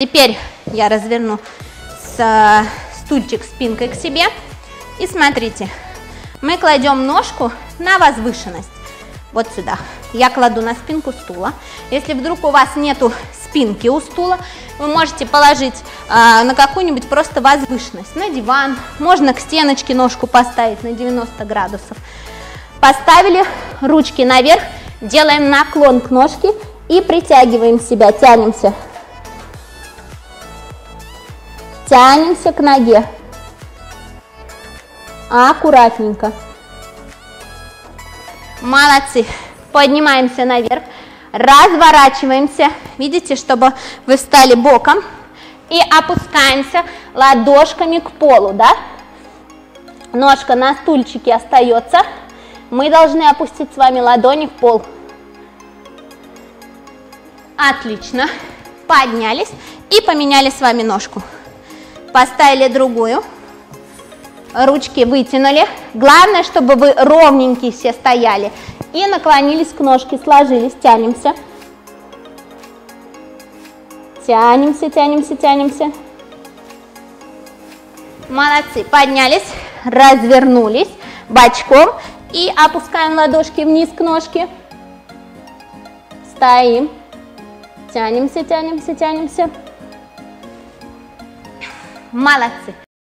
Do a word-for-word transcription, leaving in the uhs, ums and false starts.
Теперь я разверну с, стульчик спинкой к себе. И смотрите, мы кладем ножку на возвышенность. Вот сюда. Я кладу на спинку стула. Если вдруг у вас нету спинки у стула, вы можете положить э, на какую-нибудь просто возвышенность, на диван, можно к стеночке ножку поставить на девяносто градусов. Поставили ручки наверх, делаем наклон к ножке и притягиваем себя, тянемся. Тянемся к ноге. Аккуратненько. Молодцы. Поднимаемся наверх, разворачиваемся. Видите, чтобы вы встали боком. И опускаемся ладошками к полу, да? Ножка на стульчике остается. Мы должны опустить с вами ладони в пол. Отлично. Поднялись и поменяли с вами ножку. Поставили другую. Ручки вытянули. Главное, чтобы вы ровненькие все стояли. И наклонились к ножке, сложились, тянемся. Тянемся, тянемся, тянемся. Молодцы. Поднялись, развернулись бочком и опускаем ладошки вниз к ножке. Стоим. Тянемся, тянемся, тянемся. Молодцы.